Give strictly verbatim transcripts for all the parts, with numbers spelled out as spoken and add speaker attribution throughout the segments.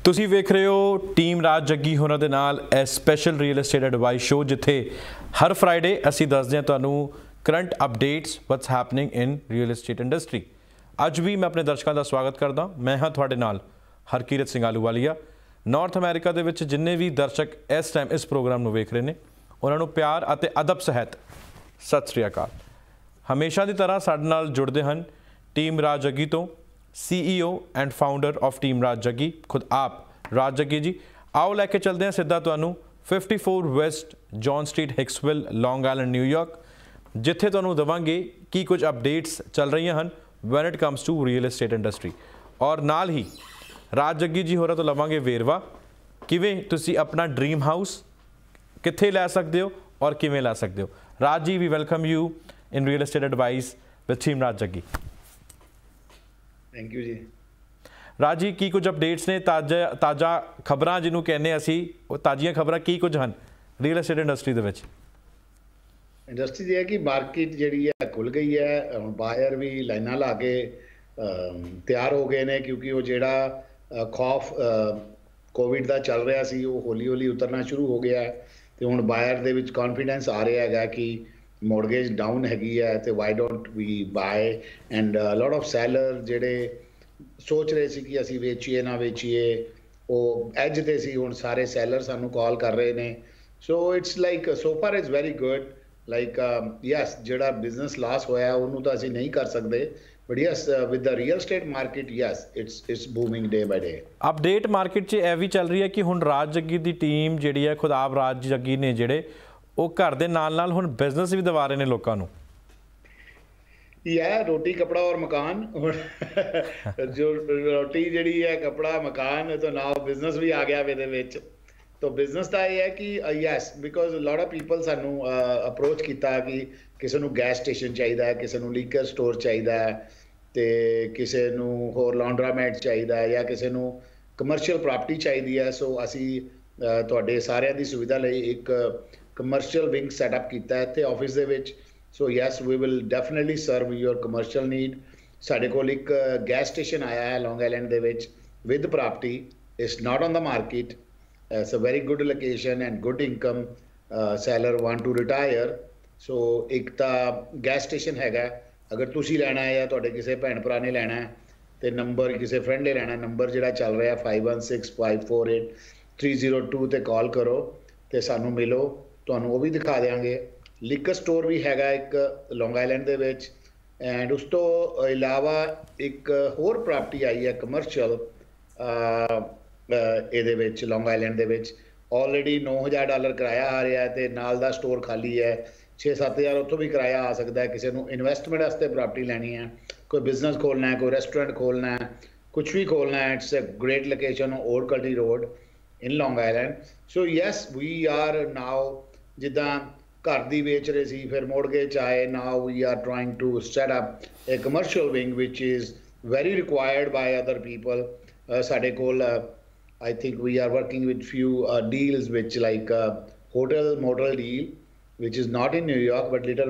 Speaker 1: ਤੁਸੀਂ ਵੇਖ ਰਹੇ ਹੋ ਟੀਮ ਰਾਜ ਜੱਗੀ ਹੋਰਾਂ ਦੇ ਨਾਲ ਇਹ special real estate advice show, ਜਿੱਥੇ ਹਰ ਫਰਾਈਡੇ ਅਸੀਂ ਦੱਸਦੇ ਹਾਂ ਤੁਹਾਨੂੰ current updates what's happening in real estate industry. ਅੱਜ ਵੀ ਮੈਂ ਆਪਣੇ ਦਰਸ਼ਕਾਂ ਦਾ ਸਵਾਗਤ ਕਰਦਾ। ਮੈਂ ਹਾਂ ਤੁਹਾਡੇ ਨਾਲ ਹਰਕੀਰਤ ਸਿੰਘ ਆਲੂਵਾਲੀਆ। ਨਾਰਥ ਅਮਰੀਕਾ ਦੇ ਵਿੱਚ ਜਿੰਨੇ ਵੀ ਦਰਸ਼ਕ ਇਸ ਟਾਈਮ ਇਸ ਪ੍ਰੋਗਰਾਮ ਨੂੰ ਵੇਖ ਰਹੇ ਨੇ, ਉਹਨਾਂ ਨੂੰ ਪਿਆਰ ਅਤੇ ਅਦਬ ਸਹਿਤ ਸਤਿ ਸ੍ਰੀ ਅਕਾਲ। ਹਮੇਸ਼ਾ ਦੀ ਤਰ੍ਹਾਂ ਸਾਡੇ ਨਾਲ ਜੁੜਦੇ ਹਨ ਟੀਮ ਰਾਜ ਜੱਗੀ ਤੋਂ C E O and founder of team Raj Jaggi, खुद आप राज जग्गी जी। आओ लैके चलते हैं सीधा तुहानू fifty four west John street Hicksville long island New York, जिथे तुहानू देवांगे की कुछ अपडेट्स चल रही हैं when it comes to real estate industry, और नाल ही राज जग्गी जी होरां तो लवांगे वेरवा किवें तुसी अपना ड्रीम हाउस कित्थे लै सकदे हो और किवें लै सकदे हो। Raj ji, we welcome you in real estate advice with team Raj Jaggi.
Speaker 2: Thank you ji.
Speaker 1: Raj ji, की कुछ अपडेट्स ने ताजा ताजा खबरां जिन्हों कहने असी वो ताजियां खबरां की कुछ हैं रियल एस्टेट इंडस्ट्री दे विच?
Speaker 2: इंडस्ट्री ये है कि मार्केट जिहड़ी है खुल गई है, हुण बायर भी लाइनां ला के तैयार हो गए ने, क्योंकि वो जिहड़ा खौफ कोविड का चल रहा सी वो हौली हौली उतरना शुरू हो गया है। तो हुण बायर दे विच कॉन्फिडेंस आ रहा है कि मॉर्गेज डाउन हैगी है, तो why don't we buy. And lot of seller जेडे सोच रहे सी कि असी वेचीए ना वेचीए, वो एज ते सी, हुण सारे सैलर सानू कॉल कर रहे ने। So it's like so far is very good. Like yes, जेड़ा बिजनेस लॉस होया उन्होंने तो असी नहीं कर सकते, but yes with the real estate market yes it's it's booming day by day.
Speaker 1: Update market च यह भी चल रही है कि हुण राज जग्गी की टीम जिहड़ी है, खुद आप राज जग्गी ने जिहड़े ਉਹ ਘਰ ਦੇ ਨਾਲ ਨਾਲ ਹੁਣ ਬਿਜ਼ਨਸ ਵੀ ਦਿਵਾ ਰਹੇ ਨੇ ਲੋਕਾਂ ਨੂੰ।
Speaker 2: ਯਾ ਰੋਟੀ ਕਪੜਾ ਔਰ ਮਕਾਨ, ਜੋ ਰੋਟੀ ਜਿਹੜੀ ਹੈ ਕਪੜਾ ਮਕਾਨ ਤੋਂ ਨਾਲ ਬਿਜ਼ਨਸ ਵੀ ਆ ਗਿਆ ਇਹਦੇ ਵਿੱਚ। ਤਾਂ ਬਿਜ਼ਨਸ ਦਾ ਇਹ ਹੈ ਕਿ yes, because lot of people ਸਾਨੂੰ ਅਪਰੋਚ ਕੀਤਾ ਕਿ ਕਿਸੇ ਨੂੰ ਗੈਸ ਸਟੇਸ਼ਨ ਚਾਹੀਦਾ ਹੈ, ਕਿਸੇ ਨੂੰ ਲੀਕਰ ਸਟੋਰ ਚਾਹੀਦਾ ਹੈ, ਤੇ ਕਿਸੇ ਨੂੰ ਹੋਰ ਲਾਂਡਰਾਮੈਟ ਚਾਹੀਦਾ ਹੈ, ਜਾਂ ਕਿਸੇ ਨੂੰ ਕਮਰਸ਼ੀਅਲ ਪ੍ਰਾਪਰਟੀ ਚਾਹੀਦੀ ਹੈ। ਸੋ ਅਸੀਂ ਤੁਹਾਡੇ ਸਾਰਿਆਂ ਦੀ ਸੁਵਿਧਾ ਲਈ ਇੱਕ कमर्शियल विंग सैटअप किया है इत्थे ऑफिस दे विच। So yes, we will definitely serve your commercial need. साडे कोल एक गैस स्टेशन आया है लॉन्ग आइलैंड दे विच with property, it's not on the market, it's a very good location and good income, seller want to retire. So एक तो gas station हैगा, अगर तुसी लैना है या तुहाडे किसी भैन भरा ने लैना है तो नंबर किसी फ्रेंड ने लैना, नंबर जिहड़ा चल रहा five one six five four eight three zero two ते कॉल करो तो सानू मिलो, ਤੁਹਾਨੂੰ ਉਹ ਵੀ ਦਿਖਾ ਦੇਵਾਂਗੇ। ਲਿਕਰ ਸਟੋਰ ਵੀ ਹੈਗਾ ਇੱਕ ਲੌਂਗ ਆਈਲੈਂਡ ਦੇ ਵਿੱਚ। ਐਂਡ ਉਸ ਤੋਂ ਇਲਾਵਾ ਇੱਕ ਹੋਰ ਪ੍ਰਾਪਰਟੀ ਆਈ ਹੈ ਕਮਰਸ਼ੀਅਲ ਇਹਦੇ ਵਿੱਚ ਲੌਂਗ ਆਈਲੈਂਡ ਦੇ ਵਿੱਚ। ਆਲਰੇਡੀ ਨੌ ਹਜ਼ਾਰ ਡਾਲਰ ਕਿਰਾਇਆ ਆ ਰਿਹਾ ਹੈ ਤੇ ਨਾਲ ਦਾ ਸਟੋਰ ਖਾਲੀ ਹੈ। ਛੇ ਸੱਤ ਹਜ਼ਾਰ ਉੱਥੋਂ ਵੀ ਕਿਰਾਇਆ ਆ ਸਕਦਾ ਹੈ। ਕਿਸੇ ਨੂੰ ਇਨਵੈਸਟਮੈਂਟ ਵਾਸਤੇ ਪ੍ਰਾਪਰਟੀ ਲੈਣੀ ਹੈ, ਕੋਈ ਬਿਜ਼ਨਸ ਖੋਲ੍ਹਣਾ ਹੈ, ਕੋਈ ਰੈਸਟੋਰੈਂਟ ਖੋਲ੍ਹਣਾ ਹੈ, ਕੁਛ ਵੀ ਖੋਲ੍ਹਣਾ ਹੈ, it's a great location old country road in long island. So yes, we are now ਜਿੱਦਾਂ ਘਰ ਦੀ ਵੇਚ ਰਹੇ ਸੀ, ਫਿਰ ਮੋਰਗੇਜ ਆਏ, now we are trying to set up a commercial wing which is very required by other people. ਸਾਡੇ ਕੋਲ I think we are working with few deals which like hotel motel deal which is not in New York but little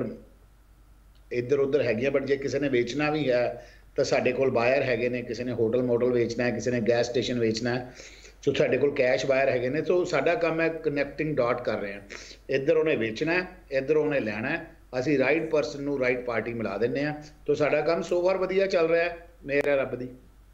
Speaker 2: ਇੱਧਰ ਉੱਧਰ ਹੈਗੀਆਂ। But ਜੇ ਕਿਸੇ ਨੇ ਵੇਚਣਾ ਵੀ ਹੈ ਤਾਂ ਸਾਡੇ ਕੋਲ ਬਾਇਰ ਹੈਗੇ ਨੇ। ਕਿਸੇ ਨੇ ਹੋਟਲ ਮੋਡਲ ਵੇਚਣਾ ਹੈ, ਕਿਸੇ ਨੇ ਗੈਸ ਸਟੇਸ਼ਨ ਵੇਚਣਾ ਹੈ, ਸੋ ਸਾਡੇ ਕੋਲ ਕੈਸ਼ ਬਾਇਰ ਹੈਗੇ ਨੇ। ਸੋ ਸਾਡਾ ਕੰਮ ਹੈ ਕਨੈਕਟਿੰਗ ਡਾਟ ਕਰ ਰਹੇ ਹਾਂ। ਇੱਧਰ ਉਹਨੇ ਵੇਚਣਾ ਹੈ, ਇੱਧਰ ਉਹਨੇ ਲੈਣਾ ਹੈ, ਅਸੀਂ ਰਾਈਟ ਪਰਸਨ ਨੂੰ ਰਾਈਟ ਪਾਰਟੀ ਮਿਲਾ ਦਿੰਦੇ ਹਾਂ। ਤਾਂ ਸਾਡਾ ਕੰਮ ਸੋ ਫਾਰ ਵਧੀਆ ਚੱਲ ਰਿਹਾ ਹੈ, ਮੇਰਾ ਰੱਬ ਦੀ।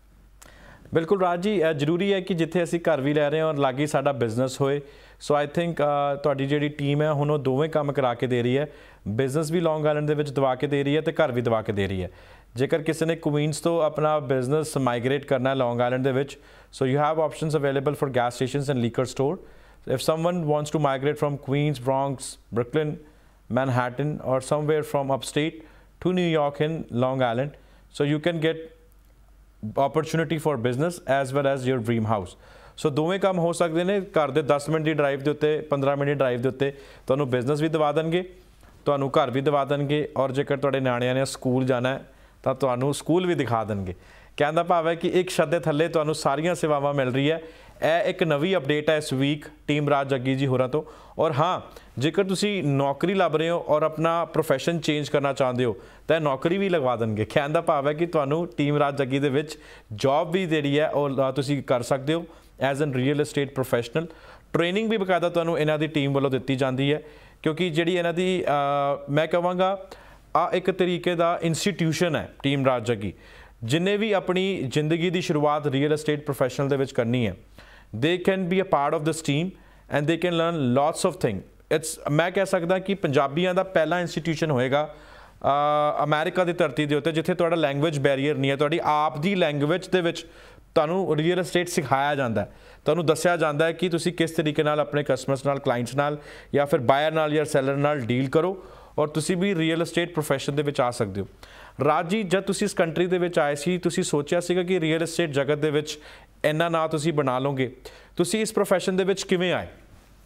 Speaker 1: ਬਿਲਕੁਲ ਰਾਜ ਜੀ, ਇਹ ਜ਼ਰੂਰੀ ਹੈ ਕਿ ਜਿੱਥੇ ਅਸੀਂ ਘਰ ਵੀ ਲੈ ਰਹੇ ਹਾਂ ਔਰ ਲਾਗੇ ਸਾਡਾ ਬਿਜ਼ਨਸ ਹੋਏ। ਸੋ ਆਈ ਥਿੰਕ ਤੁਹਾਡੀ ਜਿਹੜੀ ਟੀਮ ਹੈ ਹੁਣ ਉਹ ਦੋਵੇਂ ਕੰਮ ਕਰਾ ਕੇ ਦੇ ਰਹੀ ਹੈ। ਬਿਜ਼ਨਸ ਵੀ ਲੌਂਗ ਆਈਲੈਂਡ ਦੇ ਵਿੱਚ ਦਵਾ ਕੇ ਦੇ ਰਹੀ ਹੈ ਅਤੇ ਘਰ ਵੀ ਦਵਾ ਕੇ ਦੇ ਰਹੀ ਹੈ। ਜੇਕਰ ਕਿਸੇ ਨੇ ਕੁਈਨਸ ਤੋਂ ਆਪਣਾ ਬਿਜ਼ਨਸ ਮਾਈਗ੍ਰੇਟ ਕਰਨਾ ਲੌਂਗ ਆਈਲੈਂਡ ਦੇ ਵਿੱਚ, so you have options available for gas stations and liquor store. If someone wants to migrate from Queens, Bronx, Brooklyn, Manhattan, or somewhere from upstate to New York in Long Island, so you can get opportunity for business as well as your dream house. So ਦੋਵੇਂ ਕੰਮ ਹੋ ਸਕਦੇ ਨੇ। ਘਰ ਦੇ ਦਸ minute ਦੀ drive ਦੇ ਉੱਤੇ, ਪੰਦਰਾਂ ਮਿੰਟ ਦੀ ਡਰਾਈਵ ਦੇ ਉੱਤੇ ਤੁਹਾਨੂੰ ਬਿਜ਼ਨਸ ਵੀ ਦਿਵਾ ਦੇਣਗੇ, ਤੁਹਾਨੂੰ ਘਰ ਵੀ ਦਿਵਾ ਦੇਣਗੇ, ਔਰ ਜੇਕਰ ਤੁਹਾਡੇ ਨਿਆਣਿਆਂ ਨੇ ਸਕੂਲ ਜਾਣਾ ਤਾਂ ਤੁਹਾਨੂੰ ਸਕੂਲ ਵੀ ਦਿਖਾ ਦੇਣਗੇ। कहने का भाव है कि एक छत थले तुहानू सारियां सेवावां मिल रही है। यह एक नवी अपडेट है इस वीक टीम राज जग्गी जी होरां तो। और हाँ, जेकर तुसी नौकरी लभ रहे हो और अपना प्रोफैशन चेंज करना चाहते हो तो नौकरी भी लगवा देंगे। कहने का भाव है कि तुहानू टीम राज जग्गी दे विच जॉब भी जिहड़ी है और तुसी कर सकते हो। As an real estate professional. Training ਵੀ ਬਕਾਇਦਾ ਤੁਹਾਨੂੰ ਇਹਨਾਂ ਦੀ ਟੀਮ ਵੱਲੋਂ ਦਿੱਤੀ ਜਾਂਦੀ ਹੈ, ਕਿਉਂਕਿ ਜਿਹੜੀ ਇਹਨਾਂ ਦੀ ਮੈਂ ਕਹਾਂਗਾ ਆ ਇੱਕ ਤਰੀਕੇ ਦਾ ਇੰਸਟੀਟਿਊਸ਼ਨ ਹੈ ਟੀਮ ਰਾਜ ਜੱਗੀ। ਜਿੰਨੇ ਵੀ ਆਪਣੀ ਜ਼ਿੰਦਗੀ ਦੀ ਸ਼ੁਰੂਆਤ ਰੀਅਲ ਏਸਟੇਟ ਪ੍ਰੋਫੈਸ਼ਨਲ ਦੇ ਵਿੱਚ ਕਰਨੀ ਹੈ, they can be a part of this team and they can learn lots of thing. It's ਮੈਂ ਕਹਿ ਸਕਦਾ ਕਿ ਪੰਜਾਬੀਆਂ ਦਾ ਪਹਿਲਾ ਇੰਸਟੀਟਿਊਸ਼ਨ ਹੋਏਗਾ ਅਮਰੀਕਾ ਦੀ ਧਰਤੀ ਦੇ ਉੱਤੇ ਜਿੱਥੇ ਤੁਹਾਡਾ ਲੈਂਗੁਏਜ ਬੈਰੀਅਰ ਨਹੀਂ ਹੈ, ਤੁਹਾਡੀ ਆਪ ਦੀ ਲੈਂਗੁਏਜ ਦੇ ਵਿੱਚ ਤੁਹਾਨੂੰ ਰੀਅਲ ਏਸਟੇਟ ਸਿਖਾਇਆ ਜਾਂਦਾ, ਤੁਹਾਨੂੰ ਦੱਸਿਆ ਜਾਂਦਾ ਹੈ ਕਿ ਤੁਸੀਂ ਕਿਸ ਤਰੀਕੇ ਨਾਲ ਆਪਣੇ ਕਸਟਮਰਸ ਨਾਲ, ਕਲਾਇੰਟਸ ਨਾਲ ਜਾਂ ਫਿਰ ਬਾਇਰ ਨਾਲ ਜਾਂ ਸੈਲਰ ਨਾਲ ਡੀਲ ਕਰੋ ਔਰ ਤੁਸੀਂ ਵੀ ਰੀਅਲ ਏਸਟੇਟ ਪ੍ਰੋਫੈਸ਼ਨ ਦੇ ਵਿੱਚ ਆ ਸਕਦੇ ਹੋ। ਰਾਜ ਜੀ, ਜਦ ਤੁਸੀਂ ਇਸ ਕੰਟਰੀ ਦੇ ਵਿੱਚ ਆਏ ਸੀ, ਤੁਸੀਂ ਸੋਚਿਆ ਸੀਗਾ ਕਿ ਰੀਅਲ ਏਸਟੇਟ ਜਗਤ ਦੇ ਵਿੱਚ ਇੰਨਾ ਨਾਂ ਤੁਸੀਂ ਬਣਾ ਲਓਗੇ? ਤੁਸੀਂ ਇਸ ਪ੍ਰੋਫੈਸ਼ਨ ਦੇ ਵਿੱਚ ਕਿਵੇਂ ਆਏ?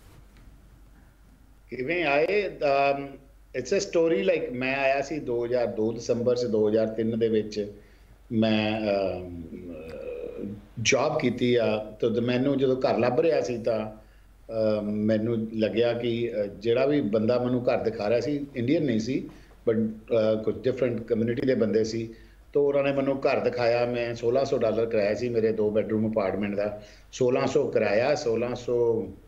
Speaker 2: ਕਿਵੇਂ ਆਏ? ਇਟਸ ਅ ਸਟੋਰੀ ਲਾਈਕ ਮੈਂ ਆਇਆ ਸੀ ਦੋ ਹਜ਼ਾਰ ਦੋ ਦਸੰਬਰ ਚ ਦੋ ਹਜ਼ਾਰ ਤਿੰਨ ਦੇ ਵਿੱਚ ਮੈਂ ਜੌਬ ਕੀਤੀ ਆ। ਤਾਂ ਮੈਨੂੰ ਜਦੋਂ ਘਰ ਲੱਭ ਰਿਹਾ ਸੀ ਤਾਂ ਮੈਨੂੰ ਲੱਗਿਆ ਕਿ ਜਿਹੜਾ ਵੀ ਬੰਦਾ ਮੈਨੂੰ ਘਰ ਦਿਖਾ ਰਿਹਾ ਸੀ ਇੰਡੀਅਨ ਨਹੀਂ ਸੀ, ਬਟ ਕੁਝ ਡਿਫਰੈਂਟ ਕਮਿਊਨਿਟੀ ਦੇ ਬੰਦੇ ਸੀ। ਤਾਂ ਉਹਨਾਂ ਨੇ ਮੈਨੂੰ ਘਰ ਦਿਖਾਇਆ। ਮੈਂ ਸੋਲਾਂ ਸੌ ਡਾਲਰ ਕਿਰਾਇਆ ਸੀ ਮੇਰੇ ਦੋ ਬੈਡਰੂਮ ਅਪਾਰਟਮੈਂਟ ਦਾ, ਸੋਲਾਂ ਸੌ ਕਿਰਾਇਆ, ਸੋਲਾਂ ਸੌ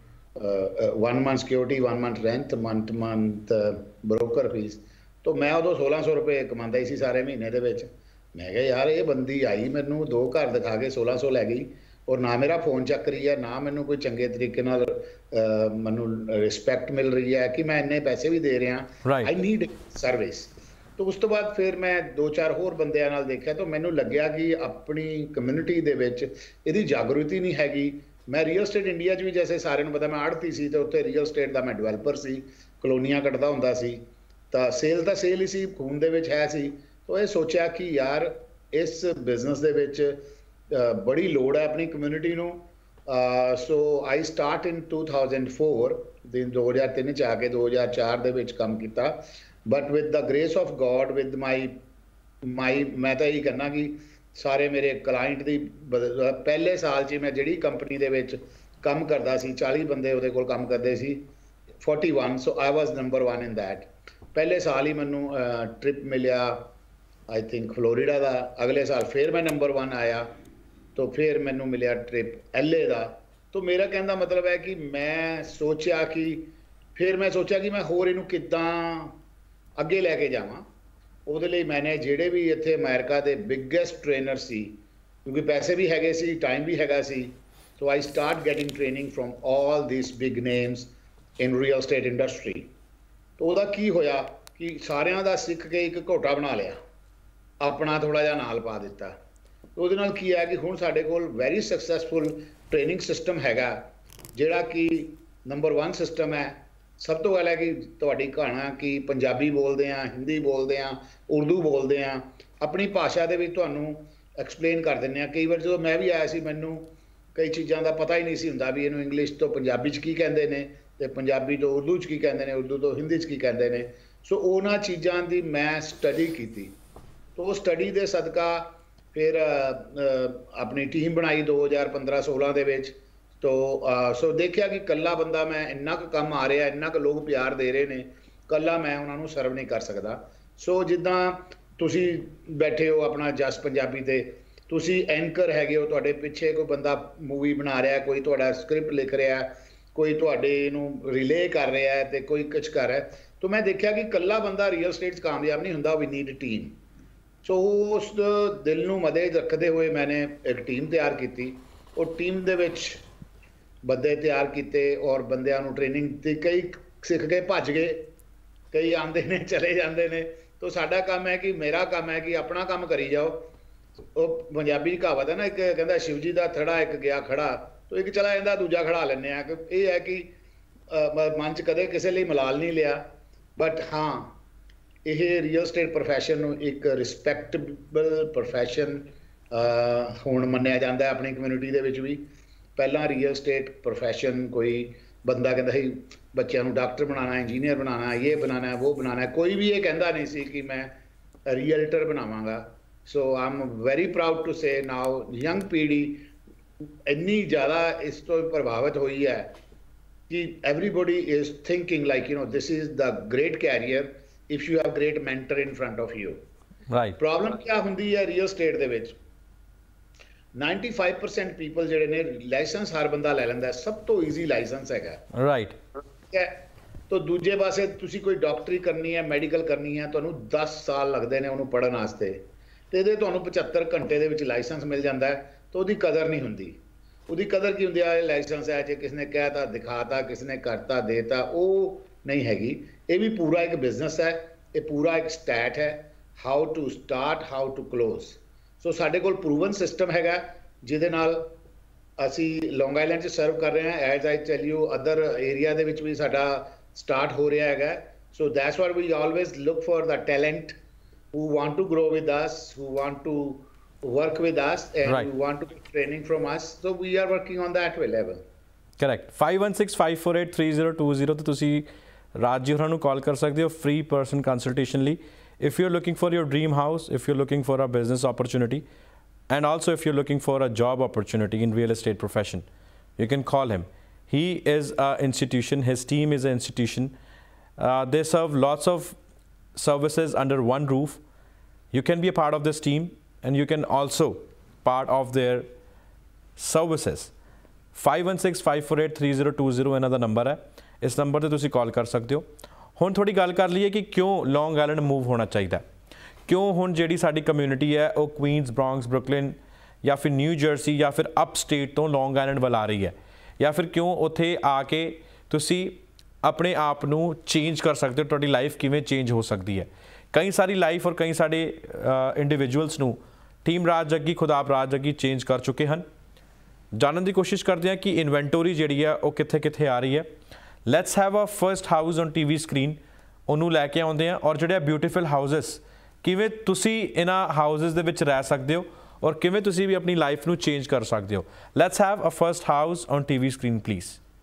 Speaker 2: one month security, one month rent, month month broker fees. तो मैं उदों सोलह सौ रुपये कमांदा ही सी सारे महीने दे विच। मैं कहा यार ये बंदी आई मैनू दो घर दिखा के सोलह सौ लै गई और ना मेरा फोन चक रही है, ना मैनू कोई चंगे तरीके नाल मैनू रिस्पैक्ट मिल रही है कि मैं इन्ने पैसे भी दे रहा। I need service. तो उस तो बाद फिर मैं दो चार होर बंदियां नाल देखा तो मैनू लग्या कि अपनी कम्यूनिटी दे विच इहदी जागृति नहीं हैगी। मैं रीयल स्टेट इंडिया च भी जैसे सारे पता मैं आड़ती सी तो उत्थे रियल स्टेट का मैं डिवेलपर सी, कलोनियां कटदा हुंदा सी, तो सेल तो सेल ही सी, खून दे विच है सी। तो ये सोचा कि यार इस बिजनेस दे विच बड़ी लोड़ है अपनी कम्यूनिटी नूं। So I start in two thousand four दिन दो हज़ार तीन च आके दो हज़ार चार दे विच काम किया। But with the grace of God with my my मैं तो यही कहना कि सारे मेरे क्लाइंट दी पहले साल च मैं जिहड़ी कंपनी दे विच काम करदा सी चालीस बंदे उहदे कोल काम करदे सी forty one. So I was number one in that. पहले साल ही मैनू ट्रिप मिलिया आई थिंक फ्लोरिडा दा, अगले साल फिर मैं नंबर वन आया तो फिर मैनू मिलिया ट्रिप एल ए दा। तो मेरा कहने का मतलब है कि मैं सोचा कि फिर मैं सोचा कि मैं होर इनू किद्दां अगे लैके जावां। ਉਹਦੇ ਲਈ मैंने ਜਿਹੜੇ भी ਇੱਥੇ ਅਮਰੀਕਾ ਦੇ ਬਿਗੇਸਟ ਟ੍ਰੇਨਰ ਸੀ, ਕਿਉਂਕਿ ਪੈਸੇ ਵੀ ਹੈਗੇ ਸੀ, ਟਾਈਮ ਵੀ ਹੈਗਾ ਸੀ। So I start getting training from all this big names in real estate industry. ਤਾਂ ਉਹਦਾ ਕੀ ਹੋਇਆ ਕਿ ਸਾਰਿਆਂ ਦਾ ਸਿੱਖ ਕੇ ਇੱਕ ਘੋਟਾ ਬਣਾ ਲਿਆ, ਆਪਣਾ ਥੋੜਾ ਜਿਹਾ ਨਾਲ ਪਾ ਦਿੱਤਾ। ਉਹਦੇ ਨਾਲ ਕੀ ਹੈ ਕਿ ਹੁਣ ਸਾਡੇ ਕੋਲ ਵੈਰੀ ਸਕਸੈਸਫੁਲ ਟ੍ਰੇਨਿੰਗ ਸਿਸਟਮ ਹੈਗਾ ਜਿਹੜਾ ਕਿ ਨੰਬਰ वन ਸਿਸਟਮ ਹੈ। सब तो पहले कि तुहाडी कहाना कि पंजाबी बोलते हैं, हिंदी बोलते हैं, उर्दू बोलते हैं, अपनी भाषा दे विच तुहानूं एक्सप्लेन कर दिंदे हैं। कई बार जो मैं भी आया सी मैनूं कई चीज़ां दा पता ही नहीं सी हुंदा भी इहनूं इंग्लिश तो पंजाबी च की कहिंदे ने ते पंजाबी तो उर्दू च की कहिंदे ने, उर्दू तो हिंदी च की कहिंदे ने। सो उन्हां चीज़ां दी मैं स्टडी कीती। तो स्टडी दे सदका फिर अपनी टीम बनाई दो हज़ार पंद्रह सोलह दे विच। तो सो देखिया कि कल्ला बंदा मैं इन्ना क काम आ रहा, इन्ना क लोग प्यार दे रहे ने, कल्ला मैं उन्होंने सर्व नहीं कर सकता। सो जिद्दां तुसी बैठे हो अपना जस पंजाबी ते तुसी एंकर हैगे हो, तुहाडे पिछे कोई बंदा मूवी बना रहा है, कोई तुहाडा स्क्रिप्ट लिख रहा है, कोई तुहाडे नूं रिले कर रहा है ते कोई कुछ कर रहा है। तो मैं देखिया कि कल्ला बंदा रियल स्टेट कामयाब नहीं हुंदा, वी नीड टीम। सो उस दिल नूं मदे रखते हुए मैंने एक टीम तैयार की और टीम दे विच बंदे तैयार किए और बंदियां नूं ट्रेनिंग दी। कई सीख के भज गए, कई आंदे ने चले जाते हैं। तो साडा काम है कि मेरा काम है कि अपना काम करी जाओ। वो पंजाबी कहावत है ना, एक कहता शिव जी का थड़ा एक गया खड़ा, तो एक चला जाता दूजा खड़ा लैने। ये है कि मन च कदे किसी लिए मलाल नहीं लिया, बट हाँ ये रियल स्टेट प्रोफैशन एक रिस्पैक्टेबल प्रोफैशन हुण मन्निया जाता है अपनी कम्यूनिटी दे विच भी। पहला रियल स्टेट प्रोफैशन कोई बंदा कहता ही बच्चों को डॉक्टर बनाना, इंजीनियर बनाना, ये बनाना है, वो बनाना है, कोई भी ये कहता नहीं सी कि मैं रियल्टर बनावांगा। So I am very proud to say now young पीढ़ी इन्नी ज़्यादा इस तो प्रभावित हुई है कि everybody is thinking like you know this is the great career if you have great mentor in front of you.
Speaker 1: Right.
Speaker 2: Problem क्या हुंदी है रियल स्टेट दे विच, ninety-five percent ਪੀਪਲ ਜਿਹੜੇ ਨੇ ਲਾਇਸੈਂਸ ਹਰ ਬੰਦਾ ਲੈ ਲੈਂਦਾ, ਸਭ ਤੋਂ ਈਜ਼ੀ ਲਾਇਸੈਂਸ ਹੈਗਾ,
Speaker 1: ਰਾਈਟ।
Speaker 2: ਠੀਕ ਹੈ। ਤਾਂ ਦੂਜੇ ਪਾਸੇ ਤੁਸੀਂ ਕੋਈ ਡਾਕਟਰੀ ਕਰਨੀ ਹੈ, ਮੈਡੀਕਲ ਕਰਨੀ ਹੈ, ਤੁਹਾਨੂੰ ਦਸ ਸਾਲ ਲੱਗਦੇ ਨੇ ਉਹਨੂੰ ਪੜ੍ਹਨ ਵਾਸਤੇ, ਤੇ ਇਹਦੇ ਤੁਹਾਨੂੰ ਪਚੱਤਰ ਘੰਟੇ ਦੇ ਵਿੱਚ ਲਾਇਸੈਂਸ ਮਿਲ ਜਾਂਦਾ ਹੈ, ਤਾਂ ਉਹਦੀ ਕਦਰ ਨਹੀਂ ਹੁੰਦੀ। ਉਹਦੀ ਕਦਰ ਕੀ ਹੁੰਦੀ ਹੈ? ਲਾਇਸੈਂਸ ਹੈ, ਜੇ ਕਿਸੇ ਨੇ ਕਹਿਤਾ ਦਿਖਾਤਾ, ਕਿਸੇ ਨੇ ਕਰਤਾ ਦੇਤਾ, ਉਹ ਨਹੀਂ ਹੈਗੀ। ਇਹ ਵੀ ਪੂਰਾ ਇੱਕ ਬਿਜ਼ਨਸ ਹੈ, ਇਹ ਪੂਰਾ ਇੱਕ ਸਟੈਟ ਹੈ, how to start, how to close. ਸੋ ਸਾਡੇ ਕੋਲ ਪ੍ਰੂਵਨ ਸਿਸਟਮ ਹੈਗਾ ਜਿਹਦੇ ਨਾਲ ਅਸੀਂ ਲੌਂਗ ਆਈਲੈਂਡ 'ਚ ਸਰਵ ਕਰ ਰਹੇ ਹਾਂ। As I tell you, other area ਦੇ ਵਿੱਚ ਵੀ ਸਾਡਾ ਸਟਾਰਟ ਹੋ ਰਿਹਾ ਹੈਗਾ। So that's why we always look for the talent who want to grow with us, who want to work with us, and
Speaker 1: right.
Speaker 2: who want to get training from us. So we are working on that level.
Speaker 1: Correct. five one six, five four eight, three zero two zero ਤੇ ਤੁਸੀਂ ਰਾਜ ਜੀ ਹੋਰਾਂ ਨੂੰ ਕਾਲ ਕਰ ਸਕਦੇ ਹੋ free person consultation ਲਈ। If you're looking for your dream house, if you're looking for a business opportunity, and also if you're looking for a job opportunity in real estate profession, you can call him. He is an institution, his team is an institution. Uh, they serve lots of services under one roof. You can be a part of this team and you can also part of their services. five one six, five four eight, three zero two zero ਇਹਨਾਂ ਦਾ number ਹੈ, ਇਸ number ਤੇ ਤੁਸੀਂ ਕਾਲ ਕਰ ਸਕਦੇ ਹੋ। ਹੁਣ ਥੋੜੀ ਗੱਲ ਕਰ ਲਈਏ ਕਿ ਕਿਉਂ ਲੌਂਗ ਆਈਲੈਂਡ ਮੂਵ ਹੋਣਾ ਚਾਹੀਦਾ, ਕਿਉਂ ਹੁਣ ਜਿਹੜੀ ਸਾਡੀ ਕਮਿਊਨਿਟੀ ਹੈ ਉਹ ਕੁਈਨਸ, ਬ੍ਰੌਂਕਸ, ਬਰੁਕਲਿਨ ਜਾਂ ਫਿਰ ਨਿਊ ਜਰਸੀ ਜਾਂ ਫਿਰ ਅਪ ਸਟੇਟ ਤੋਂ ਲੌਂਗ ਆਈਲੈਂਡ ਵੱਲ ਆ ਰਹੀ ਹੈ, ਜਾਂ ਫਿਰ ਕਿਉਂ ਉੱਥੇ ਆ ਕੇ ਤੁਸੀਂ ਆਪਣੇ ਆਪ ਨੂੰ ਚੇਂਜ ਕਰ ਸਕਦੇ ਹੋ, ਤੁਹਾਡੀ ਲਾਈਫ ਕਿਵੇਂ ਚੇਂਜ ਹੋ ਸਕਦੀ ਹੈ। ਕਈ ਸਾਰੀ ਲਾਈਫ ਔਰ ਕਈ ਸਾਡੇ ਇੰਡੀਵਿਜੂਅਲਸ ਨੂੰ ਟੀਮ ਰਾਜ ਜੱਗੀ, ਖੁਦਾਬ ਰਾਜ ਜੱਗੀ ਚੇਂਜ ਕਰ ਚੁੱਕੇ ਹਨ। ਜਾਣਨ ਦੀ ਕੋਸ਼ਿਸ਼ ਕਰਦੇ ਹਾਂ ਕਿ ਇਨਵੈਂਟੋਰੀ ਜਿਹੜੀ ਹੈ ਉਹ ਕਿੱਥੇ ਕਿੱਥੇ ਆ ਰਹੀ ਹੈ। Let's have a first house on TV screen, ਉਹਨੂੰ ਲੈ ਕੇ ਆਉਂਦੇ ਹਾਂ, ਔਰ ਜਿਹੜੇ ਬਿਊਟੀਫੁਲ ਹਾਊਸਸ ਕਿਵੇਂ ਤੁਸੀਂ ਇਹਨਾਂ ਹਾਊਸਸ ਦੇ ਵਿੱਚ ਰਹਿ ਸਕਦੇ ਹੋ ਔਰ ਕਿਵੇਂ ਤੁਸੀਂ ਵੀ ਆਪਣੀ ਲਾਈਫ ਨੂੰ ਚੇਂਜ ਕਰ ਸਕਦੇ ਹੋ। Let's have a first house on TV screen please.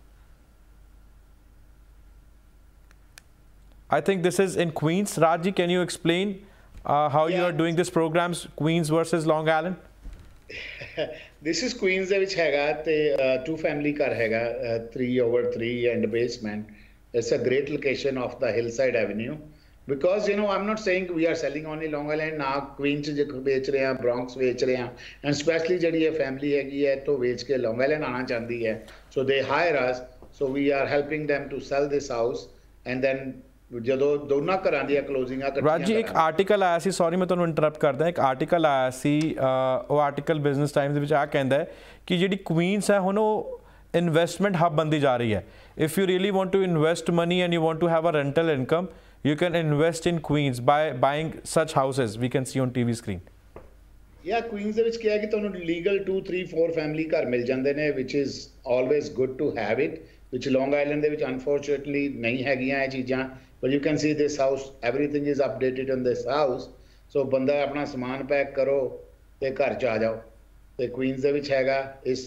Speaker 1: I think this is in Queens. Raji, can you explain uh, how yeah. you are doing this programs, Queens versus Long Island?
Speaker 2: This is Queens ਦੇ ਵਿੱਚ ਹੈਗਾ ਤੇ two family ਘਰ ਹੈਗਾ, three over three and basement. It's a great location of the Hillside Avenue. Because you know, I'm not saying we are selling only Long Island. ਨਾ Queens ਚ ਵੇਚ ਰਹੇ ਹਾਂ, Bronx ਵੇਚ ਰਹੇ ਹਾਂ, and especially ਜਿਹੜੀ ਇਹ family ਹੈਗੀ ਹੈ ਤੋਂ ਵੇਚ ਕੇ Long Island ਆਣਾ ਚਾਹੁੰਦੀ ਹੈ. So they hire us. So we are helping them to sell this house and then ਜਦੋਂ ਦੋਨਾਂ ਘਰਾਂ ਦੀਆਂ ਕਲੋਜ਼ਿੰਗਾਂ ਕੱਟੀਆਂ।
Speaker 1: ਰਾਜੀ, ਇੱਕ ਆਰਟੀਕਲ ਆਇਆ ਸੀ, ਸੌਰੀ ਮੈਂ ਤੁਹਾਨੂੰ ਇੰਟਰਰਪਟ ਕਰਦਾ, ਇੱਕ ਆਰਟੀਕਲ ਆਇਆ ਸੀ, ਉਹ ਆਰਟੀਕਲ ਬਿਜ਼ਨਸ ਟਾਈਮਸ ਦੇ ਵਿੱਚ ਆ ਕਹਿੰਦਾ ਹੈ ਕਿ ਜਿਹੜੀ ਕੁਈਨਸ ਹੈ ਹੁਣ ਉਹ ਇਨਵੈਸਟਮੈਂਟ ਹੱਬ ਬਣਦੀ ਜਾ ਰਹੀ ਹੈ। If you really want to invest money and you want to have a rental income, you can invest in Queens by buying such houses we can see on T V screen.
Speaker 2: Yeah, Queens ਦੇ ਵਿੱਚ ਕੀ ਹੈ ਕਿ ਤੁਹਾਨੂੰ legal two, three, four family ਘਰ ਮਿਲ ਜਾਂਦੇ ਨੇ, which is always good to have it, which Long Island ਦੇ ਵਿੱਚ unfortunately ਨਹੀਂ ਹੈਗੀਆਂ ਇਹ ਚੀਜ਼ਾਂ। But you can see this house, everything is updated on this house. So ਬੰਦਾ ਆਪਣਾ ਸਮਾਨ ਪੈਕ ਕਰੋ ਤੇ ਘਰ ਚ ਆ ਜਾਓ। ਤੇ Queens ਦੇ ਵਿੱਚ ਹੈਗਾ, ਇਸ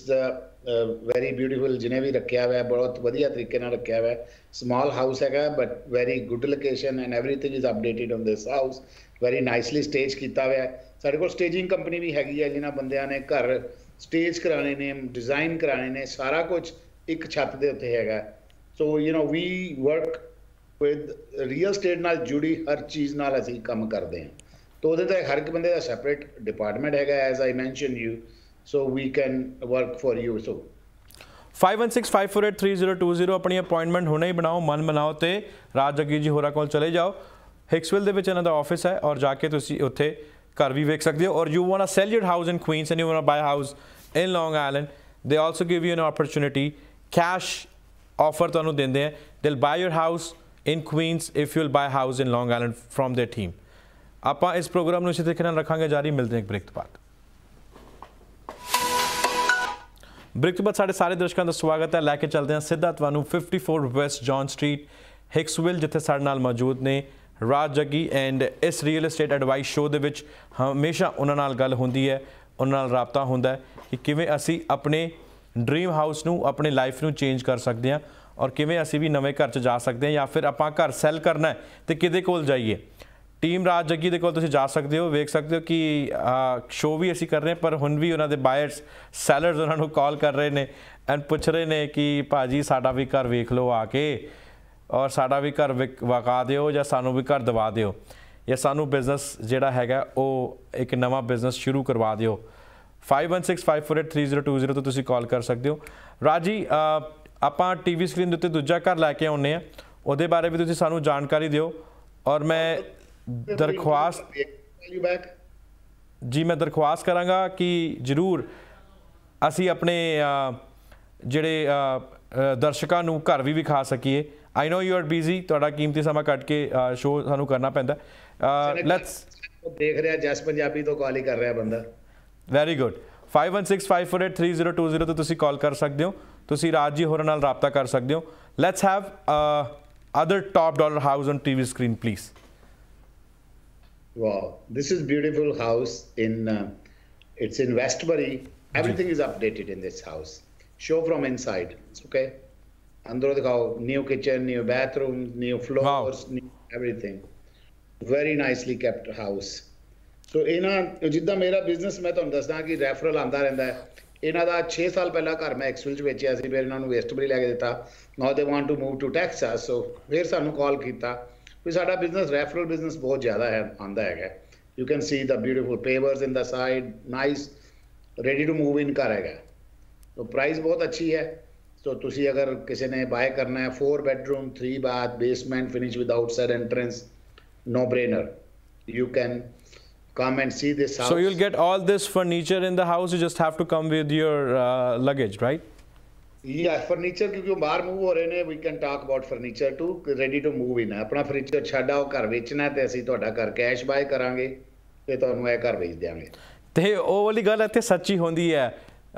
Speaker 2: ਵੈਰੀ ਬਿਊਟੀਫੁਲ, ਜਿਹਨੇ ਵੀ ਰੱਖਿਆ ਹੋਇਆ ਬਹੁਤ ਵਧੀਆ ਤਰੀਕੇ ਨਾਲ ਰੱਖਿਆ ਹੋਇਆ। ਸਮਾਲ ਹਾਊਸ ਹੈਗਾ but very good location and everything is updated on this house. Very nicely stage ਕੀਤਾ ਹੋਇਆ। ਸਾਡੇ ਕੋਲ ਸਟੇਜਿੰਗ ਕੰਪਨੀ ਵੀ ਹੈਗੀ ਹੈ, ਜਿਨ੍ਹਾਂ ਬੰਦਿਆਂ ਨੇ ਘਰ ਸਟੇਜ ਕਰਾਣੇ ਨੇ, ਡਿਜ਼ਾਈਨ ਕਰਾਣੇ ਨੇ, ਸਾਰਾ ਕੁਝ ਇੱਕ ਛੱਤ ਦੇ ਉੱਤੇ ਹੈਗਾ। So you know we work with real estate ਨਾਲ ਜੁੜੀ ਹਰ ਚੀਜ਼ ਨਾਲ ਅਸੀਂ ਕੰਮ ਕਰਦੇ ਹਾਂ। ਤਾਂ ਉਹਦੇ ਤਾਂ ਹਰ ਇੱਕ ਬੰਦੇ ਦਾ ਸੈਪਰੇਟ ਡਿਪਾਰਟਮੈਂਟ ਹੈਗਾ, as I mention you, so we can work for you. So
Speaker 1: five one six, five four eight, three zero two zero ਆਪਣੀ ਅਪਾਇੰਟਮੈਂਟ ਹੁਣੇ ਹੀ ਬਣਾਓ, ਮਨ ਬਣਾਓ ਤੇ ਰਾਜ ਜੱਗੀ ਜੀ ਹੋਰਾਂ ਕੋਲ ਚਲੇ ਜਾਓ। ਹਿਕਸਵਿਲ ਦੇ ਵਿੱਚ ਇਹਨਾਂ ਦਾ ਆਫਿਸ ਹੈ ਔਰ ਜਾ ਕੇ ਤੁਸੀਂ ਉੱਥੇ ਘਰ ਵੀ ਵੇਖ ਸਕਦੇ ਹੋ। Or you want to sell your house in Queens and you want to buy house in long Island, they also give you an opportunity, cash offer ਤੁਹਾਨੂੰ ਦਿੰਦੇ ਹੈ। They will buy your house in Queens if you'll buy a house in Long Island from their team. ਆਪਾਂ ਇਸ programme ਨੂੰ ਇਸੇ ਤਰੀਕੇ ਨਾਲ ਰੱਖਾਂਗੇ ਜਾਰੀ। ਮਿਲਦੇ ਹਾਂ ਇੱਕ ਬ੍ਰੇਕ ਤੋਂ ਬਾਅਦ। ਬ੍ਰੇਕ ਤੋਂ ਬਾਅਦ ਸਾਡੇ ਸਾਰੇ ਦਰਸ਼ਕਾਂ ਦਾ ਸਵਾਗਤ ਹੈ। ਲੈ ਕੇ ਚੱਲਦੇ ਹਾਂ ਸਿੱਧਾ ਤੁਹਾਨੂੰ fifty-four ਵੈਸਟ ਜੌਨ ਸਟਰੀਟ ਹਿਕਸਵਿਲ, ਜਿੱਥੇ ਸਾਡੇ ਨਾਲ ਮੌਜੂਦ ਨੇ ਰਾਜ ਜੱਗੀ। ਐਂਡ ਇਸ ਰੀਅਲ ਏਸਟੇਟ ਐਡਵਾਈਸ ਸ਼ੋਅ ਦੇ ਵਿੱਚ ਹਮੇਸ਼ਾ ਉਹਨਾਂ ਨਾਲ ਗੱਲ ਹੁੰਦੀ ਹੈ, ਉਹਨਾਂ ਨਾਲ ਰਾਬਤਾ ਹੁੰਦਾ ਹੈ ਕਿ ਕਿਵੇਂ ਅਸੀਂ ਆਪਣੇ ਡ੍ਰੀਮ ਹਾਊਸ ਨੂੰ, ਆਪਣੀ ਲਾਈਫ ਨੂੰ ਚੇਂਜ ਕਰ ਸਕਦੇ ਹਾਂ ਔਰ ਕਿਵੇਂ ਅਸੀਂ ਵੀ ਨਵੇਂ ਘਰ 'ਚ ਜਾ ਸਕਦੇ ਹਾਂ, ਜਾਂ ਫਿਰ ਆਪਾਂ ਘਰ ਸੈੱਲ ਕਰਨਾ ਹੈ ਤੇ ਕਿਹਦੇ ਕੋਲ ਜਾਈਏ। ਟੀਮ ਰਾਜ ਜੱਗੀ ਦੇ ਕੋਲ ਤੁਸੀਂ ਜਾ ਸਕਦੇ ਹੋ, ਵੇਖ ਸਕਦੇ ਹੋ ਕਿ ਸ਼ੋਅ ਵੀ ਅਸੀਂ ਕਰ ਰਹੇ ਹਾਂ, ਪਰ ਹੁਣ ਵੀ ਉਹਨਾਂ ਦੇ ਬਾਇਰਸ, ਸੈਲਰਸ ਉਹਨਾਂ ਨੂੰ ਕਾਲ ਕਰ ਰਹੇ ਨੇ ਐਂਡ ਪੁੱਛ ਰਹੇ ਨੇ ਕਿ ਭਾਜੀ ਸਾਡਾ ਵੀ ਘਰ ਵੇਖ ਲਓ ਆ ਕੇ, ਔਰ ਸਾਡਾ ਵੀ ਘਰ ਵਿਕਾ ਦਿਓ ਜਾਂ ਸਾਨੂੰ ਵੀ ਘਰ ਦਵਾ ਦਿਓ, ਜਾਂ ਸਾਨੂੰ ਬਿਜ਼ਨਸ ਜਿਹੜਾ ਹੈਗਾ ਉਹ ਇੱਕ ਨਵਾਂ ਬਿਜ਼ਨਸ ਸ਼ੁਰੂ ਕਰਵਾ ਦਿਓ। five one six five four eight three zero two zero ਤੋਂ ਤੁਸੀਂ ਕਾਲ ਕਰ ਸਕਦੇ ਹੋ। ਰਾਜ ਜੀ ਆਪਾਂ ਟੀਵੀ ਸਕਰੀਨ ਦੇ ਉੱਤੇ ਦੂਜਾ ਘਰ ਲੈ ਕੇ ਆਉਂਦੇ ਆ, ਉਹਦੇ ਬਾਰੇ ਵੀ ਤੁਸੀਂ ਸਾਨੂੰ ਜਾਣਕਾਰੀ ਦਿਓ। ਔਰ ਮੈਂ ਦਰਖਾਸਤ ਜੀ ਮੈਂ ਦਰਖਾਸਤ ਕਰਾਂਗਾ ਕਿ ਜ਼ਰੂਰ ਅਸੀਂ ਆਪਣੇ ਜਿਹੜੇ ਦਰਸ਼ਕਾਂ ਨੂੰ ਘਰ ਵੀ ਵਿਖਾ ਸਕੀਏ। I know you are busy, ਤੁਹਾਡਾ ਕੀਮਤੀ ਸਮਾਂ ਕੱਢ ਕੇ ਸ਼ੋਅ ਸਾਨੂੰ ਕਰਨਾ ਪੈਂਦਾ। ਲੈਟਸ
Speaker 2: ਦੇਖ ਰਿਹਾ ਜਸ ਪੰਜਾਬੀ ਤੋਂ ਕਾਲ ਹੀ ਕਰ ਰਿਹਾ ਬੰਦਾ।
Speaker 1: Very good. five one six five four eight three zero two zero ਤੋਂ ਤੁਸੀਂ ਕਾਲ ਕਰ ਸਕਦੇ ਹੋ, ਤੁਸੀਂ ਰਾਜ ਜੀ ਹੋਰਾਂ ਨਾਲ ਰਾਬਤਾ ਕਰ ਸਕਦੇ ਹੋ। Let's have other top dollar house on TV screen please.
Speaker 2: Wow, this is beautiful house in uh, it's in Westbury. Everything is updated in this house. Show from inside. Okay. Andro dikhao, new kitchen, new bathroom, new floors, wow. new everything. Very nicely kept house. So ਇਹਨਾਂ ਜਿੱਦਾਂ ਮੇਰਾ business ਮੈਂ ਤੁਹਾਨੂੰ ਦੱਸਦਾ ਕਿ referral ਆਉਂਦਾ ਰਹਿੰਦਾ ਹੈ। ਇਹਨਾਂ ਦਾ ਛੇ ਸਾਲ ਪਹਿਲਾਂ ਘਰ ਮੈਂ ਐਕਸਵਿਲ ਚ ਵੇਚਿਆ ਸੀ, ਫਿਰ ਇਹਨਾਂ ਨੂੰ ਵੈਸਟਬਰੀ ਲੈ ਕੇ ਦਿੱਤਾ। Now they want to move to Texas, so ਫਿਰ ਸਾਨੂੰ ਕਾਲ ਕੀਤਾ ਵੀ ਸਾਡਾ ਬਿਜ਼ਨਸ ਰੈਫਰਲ ਬਿਜ਼ਨਸ ਬਹੁਤ ਜ਼ਿਆਦਾ ਹੈ ਆਉਂਦਾ ਹੈਗਾ। You can see the beautiful pavers in the side, nice ready to move in ਘਰ ਹੈਗਾ। तो प्राइस बहुत अच्छी है। तो तुसी अगर किसी ने बाय करना है, four bedroom three bath basement finish with outside entrance, no brainer. You can come and see this house.
Speaker 1: So you'll get all this furniture in the house, you just have to come with your uh, luggage, right?
Speaker 2: Yeah, furniture क्योंकि बाहर move हो रहे ने, we can talk about furniture too, ready to move in है। अपना furniture छाड़ा हो घर बेचना है ते ਅਸੀਂ ਤੁਹਾਡਾ ਘਰ ਕੈਸ਼ ਬਾय ਕਰਾਂਗੇ ਤੇ ਤੁਹਾਨੂੰ ਇਹ ਘਰ ਵੇਚ ਦਿਆਂਗੇ।
Speaker 1: ਤੇ ਉਹ ਵਾਲੀ ਗੱਲ ਇੱਥੇ ਸੱਚੀ ਹੁੰਦੀ ਹੈ।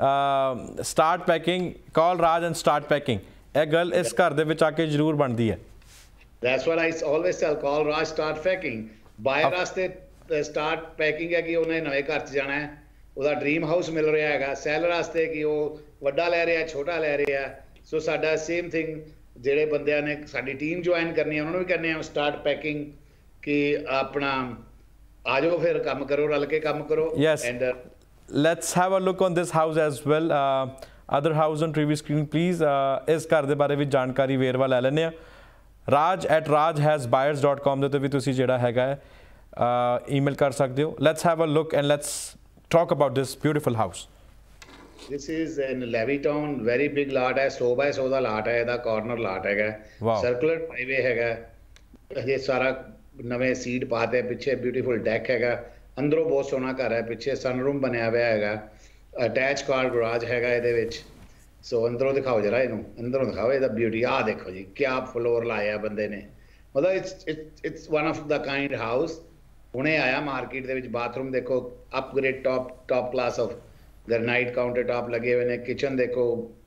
Speaker 1: Start packing, call Raj and start packing, ਇਹ ਗੱਲ ਇਸ ਘਰ ਦੇ ਵਿੱਚ ਆ ਕੇ ਜ਼ਰੂਰ ਬਣਦੀ ਹੈ।
Speaker 2: That's what I always tell, call Raj, start packing। Buy ਵਾਸਤੇ ਸਟਾਰਟ ਪੈਕਿੰਗ ਹੈ ਕਿ ਉਹਨੇ ਨਵੇਂ ਘਰ 'ਚ ਜਾਣਾ ਹੈ, ਉਹਦਾ ਡ੍ਰੀਮ ਹਾਊਸ ਮਿਲ ਰਿਹਾ ਹੈਗਾ। ਸੈਲਰ ਵਾਸਤੇ ਕਿ ਉਹ ਵੱਡਾ ਲੈ ਰਿਹਾ ਛੋਟਾ ਲੈ ਰਿਹਾ। ਸੋ ਸਾਡਾ ਸੇਮ ਥਿੰਗ ਜਿਹੜੇ ਬੰਦਿਆਂ ਨੇ ਸਾਡੀ ਟੀਮ ਜੁਆਇਨ ਕਰਨੀ ਹੈ ਉਹਨਾਂ ਨੂੰ ਵੀ ਕਰਨੇ ਆ ਸਟਾਰਟ ਪੈਕਿੰਗ ਕਿ ਆਪਣਾ ਆ ਜਾਓ ਫਿਰ ਕੰਮ ਕਰੋ, ਰਲ ਕੇ ਕੰਮ ਕਰੋ।
Speaker 1: And let's have a look on this house as well. uh, other house on T V screen please। ਇਸ ਘਰ ਦੇ ਬਾਰੇ ਵੀ ਜਾਣਕਾਰੀ ਵੇਰਵਾ ਲੈ ਲੈਂਦੇ ਆ। raj at raj has buyers dot com ਦੇ ਉੱਤੇ ਵੀ ਤੁਸੀਂ ਜਿਹੜਾ ਹੈਗਾ ਹੈ ਈਮੇਲ ਕਰ ਸਕਦੇ ਹੋ। let's have a look and let's talk about this beautiful house।
Speaker 2: this is in Levittown, very big lot ਹੈ, one hundred by one hundred ਦਾ ਲਾਟ ਹੈ, ਇਹਦਾ ਕਾਰਨਰ ਲਾਟ ਹੈਗਾ, ਸਰਕੂਲਰ ਹਾਈਵੇ ਹੈਗਾ। ਇਹ ਸਾਰਾ ਨਵੇਂ ਸੀਡ ਪਾਤੇ, ਪਿੱਛੇ ਬਿਊਟੀਫੁਲ ਡੈਕ ਹੈਗਾ, ਅੰਦਰੋਂ ਬਹੁਤ ਸੋਹਣਾ ਘਰ ਹੈ, ਪਿੱਛੇ ਸਨਰੂਮ ਬਣਿਆ ਹੋਇਆ ਹੈਗਾ, ਅਟੈਚ ਕਾਰ ਗਰਾਜ ਹੈਗਾ ਇਹਦੇ ਵਿੱਚ। ਸੋ ਅੰਦਰੋਂ ਦਿਖਾਓ ਜਰਾ ਇਹਨੂੰ, ਅੰਦਰੋਂ ਦਿਖਾਓ ਇਹਦਾ ਬਿਊਟੀ। ਆਹ ਦੇਖੋ ਜੀ ਕਿਆ ਫਲੋਰ ਲਾਇਆ ਬੰਦੇ ਨੇ, ਮਤਲਬ it's it's one of the kind house. ਹੁਣੇ ਆਇਆ ਮਾਰਕੀਟ ਦੇ ਵਿੱਚ। ਬਾਥਰੂਮ ਦੇਖੋ upgrade, top top class of granite counter top ਲੱਗੇ ਹੋਏ ਨੇ। ਕਿਚਨ ਦੇਖੋ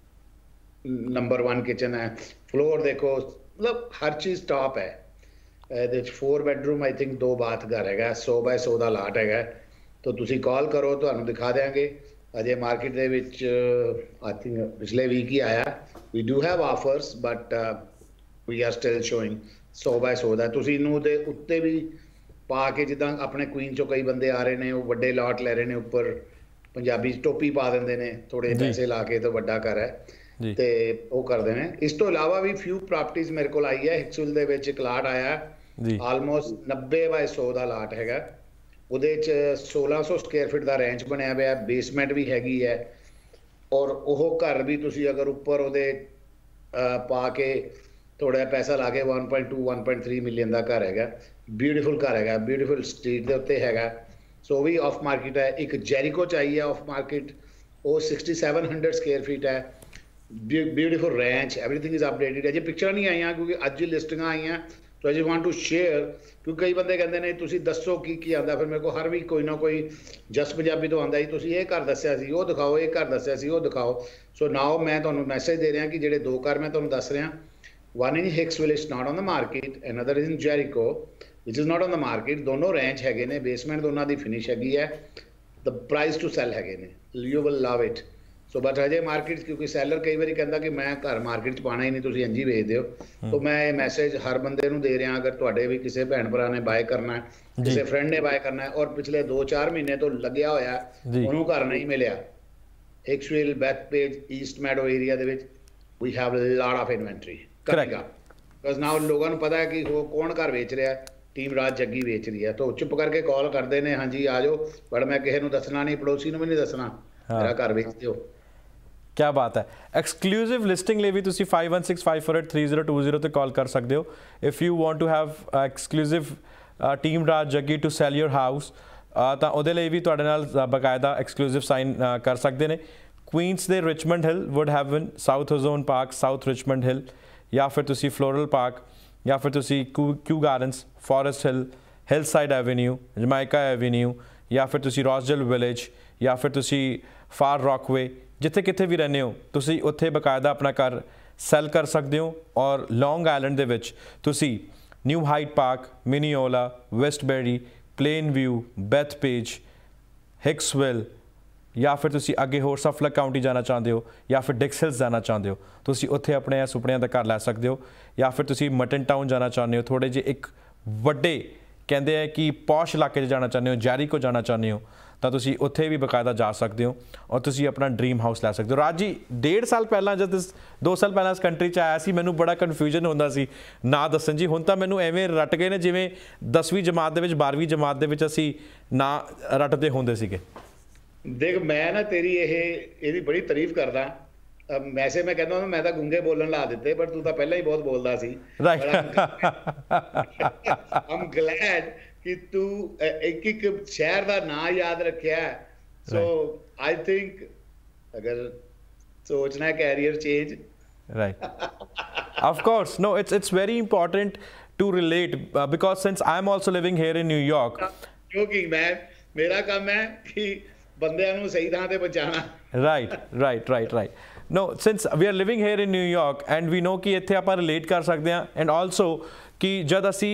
Speaker 2: ਨੰਬਰ वन ਕਿਚਨ ਹੈ। ਫਲੋਰ ਦੇਖੋ, ਮਤਲਬ ਹਰ ਚੀਜ਼ ਟਾਪ ਹੈ। ਇਹਦੇ ਵਿੱਚ ਫੋਰ ਬੈਡਰੂਮ ਆਈ ਥਿੰਕ ਦੋ ਬਾਥ ਘਰ ਹੈਗਾ, ਸੌ ਬਾਏ ਸੌ ਦਾ ਲਾਟ ਹੈਗਾ। ਤਾਂ ਤੁਸੀਂ ਕਾਲ ਕਰੋ, ਤੁਹਾਨੂੰ ਦਿਖਾ ਦਿਆਂਗੇ। ਅਜੇ ਮਾਰਕੀਟ ਦੇ ਵਿੱਚ ਆਈ ਥਿੰਕ ਪਿਛਲੇ ਵੀਕ ਹੀ ਆਇਆ। We do have offers but we are still showing so ਬਾਏ ਸੌ ਦਾ। ਤੁਸੀਂ ਇਹਨੂੰ ਦੇ ਉੱਤੇ ਵੀ ਪਾ ਕੇ, ਜਿੱਦਾਂ ਆਪਣੇ ਕੁਈਨ ਚੋਂ ਕਈ ਬੰਦੇ ਆ ਰਹੇ ਨੇ, ਉਹ ਵੱਡੇ ਲਾਟ ਲੈ ਰਹੇ ਨੇ, ਉੱਪਰ ਪੰਜਾਬੀ ਟੋਪੀ ਪਾ ਦਿੰਦੇ ਨੇ, ਥੋੜੇ ਪੈਸੇ ਲਾ ਕੇ, ਤਾਂ ਵੱਡਾ ਘਰ ਹੈ ਤੇ ਉਹ ਕਰਦੇ ਨੇ। ਇਸ ਤੋਂ ਇਲਾਵਾ ਵੀ ਫਿਊ ਪ੍ਰਾਪਰਟੀਜ਼ ਮੇਰੇ ਕੋਲ ਆਈ ਹੈ। ਹਿਕਸਵਿਲ ਦੇ ਵਿੱਚ ਇੱਕ ਲਾਟ ਆਇਆ, ਆਲਮੋਸਟ ਨੱਬੇ ਬਾਏ ਸੌ ਦਾ ਲਾਟ ਹੈਗਾ। ਉਹਦੇ 'ਚ ਸੋਲਾਂ ਸੌ ਸਕੁਅਰ ਫੀਟ ਦਾ ਰੈਂਚ ਬਣਿਆ ਹੋਇਆ, ਬੇਸਮੈਂਟ ਵੀ ਹੈਗੀ ਹੈ। ਔਰ ਉਹ ਘਰ ਵੀ ਤੁਸੀਂ ਅਗਰ ਉੱਪਰ ਉਹਦੇ ਪਾ ਕੇ ਥੋੜਾ ਜਿਹਾ ਪੈਸਾ ਲਾ ਕੇ one point two one point three million ਦਾ ਘਰ ਹੈਗਾ। ਬਿਊਟੀਫੁਲ ਘਰ ਹੈਗਾ, ਬਿਊਟੀਫੁਲ ਸਟਰੀਟ ਦੇ ਉੱਤੇ ਹੈਗਾ। ਸੋ ਵੀ ਆਫ ਮਾਰਕੀਟ ਹੈ। ਇੱਕ ਜੈਰੀਕੋ 'ਚ ਆਈ ਹੈ ਆਫ ਮਾਰਕੀਟ, ਉਹ sixty-seven hundred ਸਕੁਅਰ ਫੀਟ ਹੈ। Beautiful ranch, everything is updated. ਅਜੇ ਪਿਕਚਰਾਂ ਨਹੀਂ ਆਈਆਂ ਕਿਉਂਕਿ ਅੱਜ ਹੀ ਲਿਸਟਿੰਗਾਂ ਆਈਆਂ। So I want to share, ਕਿਉਂਕਿ ਕਈ ਬੰਦੇ ਕਹਿੰਦੇ ਨੇ ਤੁਸੀਂ ਦੱਸੋ ਕੀ ਕੀ ਆਉਂਦਾ। ਫਿਰ ਮੇਰੇ ਕੋਲ ਹਰ ਵੀਕ ਕੋਈ ਨਾ ਕੋਈ ਜਸ ਪੰਜਾਬੀ ਤੋਂ ਆਉਂਦਾ ਜੀ, ਤੁਸੀਂ ਇਹ ਘਰ ਦੱਸਿਆ ਸੀ ਉਹ ਦਿਖਾਓ, ਇਹ ਘਰ ਦੱਸਿਆ ਸੀ ਉਹ ਦਿਖਾਓ। ਸੋ ਨਾਓ ਮੈਂ ਤੁਹਾਨੂੰ ਮੈਸੇਜ ਦੇ ਰਿਹਾ ਕਿ ਜਿਹੜੇ ਦੋ ਘਰ ਮੈਂ ਤੁਹਾਨੂੰ ਦੱਸ ਰਿਹਾ, one in Hicksville is not on the market, another is in Jericho which is not on the market। ਦੋਨੋਂ ਰੈਂਚ ਹੈਗੇ ਨੇ, ਬੇਸਮੈਂਟ ਦੋਨਾਂ ਦੀ ਫਿਨਿਸ਼ ਹੈਗੀ ਹੈ। the price to sell ਹੈਗੇ ਨੇ, you will love it। So but ਅਜੇ market, ਕਿਉਂਕਿ ਸੈਲਰ ਕਈ ਵਾਰੀ ਕਹਿੰਦਾ ਕਿ ਮੈਂ ਘਰ ਮਾਰਕੀਟ 'ਚ ਪਾਉਣਾ ਹੀ ਨਹੀਂ, ਤੁਸੀਂ ਇੰਝ ਹੀ ਵੇਚ ਦਿਓ। ਤਾਂ ਮੈਂ ਇਹ ਮੈਸੇਜ ਹਰ ਬੰਦੇ ਨੂੰ ਦੇ ਰਿਹਾ, ਅਗਰ ਤੁਹਾਡੇ ਵੀ ਕਿਸੇ ਭੈਣ ਭਰਾ ਨੇ ਬਾਏ ਕਰਨਾ, ਕਿਸੇ ਫਰੈਂਡ ਨੇ ਬਾਏ ਕਰਨਾ, ਔਰ ਪਿਛਲੇ ਦੋ ਚਾਰ ਮਹੀਨੇ ਤੋਂ ਲੱਗਿਆ ਹੋਇਆ, ਉਹਨੂੰ ਘਰ ਨਹੀਂ ਮਿਲਿਆ। ਹਿਕਸਵਿਲ, ਬੈਥਪੇਜ, ਈਸਟ ਮੈਡੋ ਏਰੀਆ ਦੇ ਵਿੱਚ we have a lot of inventory coming up, because now ਲੋਕਾਂ ਨੂੰ ਪਤਾ ਹੈ ਕਿ ਉਹ ਕੌਣ ਘਰ ਵੇਚ ਰਿਹਾ, ਟੀਮ ਰਾਜ ਜੱਗੀ ਵੇਚ ਰਹੀ ਹੈ। ਤਾਂ ਚੁੱਪ ਕਰਕੇ ਕਾਲ ਕਰਦੇ ਨੇ, ਹਾਂਜੀ ਆ ਜਾਓ, ਪਰ ਮੈਂ ਕਿਸੇ ਨੂੰ ਦੱਸਣਾ ਨਹੀਂ, ਪੜੋਸੀ ਨੂੰ ਵੀ ਨਹੀਂ ਦੱਸਣਾ ਮੇਰਾ ਘਰ ਵੇਚ ਦਿਓ।
Speaker 1: क्या बात है। एक्सक्लूसिव लिस्टिंग ਲਈ ਵੀ ਤੁਸੀਂ five one six five four eight three zero two zero ਤੇ ਕਾਲ ਕਰ ਸਕਦੇ ਹੋ if you want to have exclusive team Raj Jaggi to sell your house, ਤਾਂ ਉਹਦੇ ਲਈ ਵੀ ਤੁਹਾਡੇ ਨਾਲ ਬਕਾਇਦਾ ਐਕਸਕਲੂਸਿਵ ਸਾਈਨ ਕਰ ਸਕਦੇ ਨੇ। ਕੁਈਨਸ ਦੇ Richmond Hill Woodhaven, South Ozone Park South Richmond Hill, ਜਾਂ ਫਿਰ ਤੁਸੀਂ ਫਲੋਰਲ ਪਾਰਕ, ਜਾਂ ਫਿਰ ਤੁਸੀਂ Kew Gardens, Forest Hill, Hillside Avenue, Jamaica Avenue, ਜਾਂ ਫਿਰ ਤੁਸੀਂ ਰੋਜ਼ਡਲ ਵਿਲੇਜ, ਜਾਂ ਫਿਰ ਤੁਸੀਂ ਫਾਰ ਰੌਕਵੇ, ਜਿੱਥੇ ਕਿਤੇ ਵੀ ਰਹਿੰਦੇ ਹੋ ਤੁਸੀਂ ਉੱਥੇ ਬਕਾਇਦਾ ਆਪਣਾ ਘਰ ਸੈਲ ਕਰ ਸਕਦੇ ਹੋ। ਔਰ ਲੌਂਗ ਆਈਲੈਂਡ ਦੇ ਵਿੱਚ ਤੁਸੀਂ New Hyde Park, Mineola, Westbury, Plainview, Bethpage, Hicksville, ਜਾਂ ਫਿਰ ਤੁਸੀਂ ਅੱਗੇ ਹੋਰ ਸਫਲਕ ਕਾਊਂਟੀ ਜਾਣਾ ਚਾਹੁੰਦੇ ਹੋ, ਜਾਂ ਫਿਰ ਡਿਕਸ ਹਿਲਸ ਜਾਣਾ ਚਾਹੁੰਦੇ ਹੋ, ਤੁਸੀਂ ਉੱਥੇ ਆਪਣੇ ਇਹ ਸੁਪਨਿਆਂ ਦਾ ਘਰ ਲੈ ਸਕਦੇ ਹੋ। ਜਾਂ ਫਿਰ ਤੁਸੀਂ ਮਟਨ ਟਾਊਨ ਜਾਣਾ ਚਾਹੁੰਦੇ ਹੋ, ਥੋੜ੍ਹੇ ਜਿਹੇ ਇੱਕ ਵੱਡੇ ਕਹਿੰਦੇ ਆ ਕਿ ਪੌਸ਼ ਇਲਾਕੇ 'ਚ ਜਾਣਾ ਚਾਹੁੰਦੇ ਹੋ, ਜੈਰੀਕੋ ਜਾਣਾ ਚਾਹੁੰਦੇ ਹੋ, ਤਾਂ ਤੁਸੀਂ ਉੱਥੇ ਵੀ ਬਕਾਇਦਾ ਜਾ ਸਕਦੇ ਹੋ ਔਰ ਤੁਸੀਂ ਆਪਣਾ ਡ੍ਰੀਮ ਹਾਊਸ ਲੈ ਸਕਦੇ ਹੋ। ਰਾਜ ਜੀ, ਡੇਢ ਸਾਲ ਪਹਿਲਾਂ ਜਦ ਦੋ ਸਾਲ ਪਹਿਲਾਂ ਇਸ ਕੰਟਰੀ 'ਚ ਆਇਆ ਸੀ, ਮੈਨੂੰ ਬੜਾ ਕਨਫਿਊਜ਼ਨ ਹੁੰਦਾ ਸੀ ਨਾ ਦੱਸਣ ਜੀ। ਹੁਣ ਤਾਂ ਮੈਨੂੰ ਐਵੇਂ ਰੱਟ ਗਏ ਨੇ ਜਿਵੇਂ ਦਸਵੀਂ ਜਮਾਤ ਦੇ ਵਿੱਚ, ਬਾਰ੍ਹਵੀਂ ਜਮਾਤ ਦੇ ਵਿੱਚ ਅਸੀਂ ਨਾ ਰੱਟਦੇ ਹੁੰਦੇ ਸੀਗੇ।
Speaker 2: ਦੇਖ, ਮੈਂ ਨਾ ਤੇਰੀ ਇਹ ਇਹਦੀ ਬੜੀ ਤਾਰੀਫ ਕਰਦਾ। ਵੈਸੇ ਮੈਂ ਕਹਿੰਦਾ ਮੈਂ ਤਾਂ ਗੁੰਗੇ ਬੋਲਣ ਲਾ ਦਿੱਤੇ, ਪਰ ਤੂੰ ਤਾਂ ਪਹਿਲਾਂ ਹੀ ਬਹੁਤ ਬੋਲਦਾ ਸੀ।
Speaker 1: ਰਾਈਟ,
Speaker 2: ਆਮ ਗਲੈਡ ਕਿ ਤੂੰ ਇੱਕ ਇੱਕ ਸ਼ਹਿਰ ਦਾ ਨਾਂ ਯਾਦ ਰੱਖਿਆ। ਸੋ ਆਈ ਥਿੰਕ ਅਗਰ ਸੋਚਣਾ career change,
Speaker 1: right, of course, no, it's it's very important to relate uh, because since I'm also living here in New York,
Speaker 2: ਕਿਉਂਕਿ ਮੈਂ ਮੇਰਾ ਕੰਮ ਹੈ ਕਿ ਬੰਦਿਆਂ ਨੂੰ ਸਹੀ ਥਾਂ ਤੇ ਪਹੁੰਚਾਉਣਾ।
Speaker 1: right right right right no, since we are living here in New York and we know ਕਿ ਇੱਥੇ ਆਪਾਂ ਰਿਲੇਟ ਕਰ ਸਕਦੇ ਹਾਂ, and also ਕਿ ਜਦ ਅਸੀਂ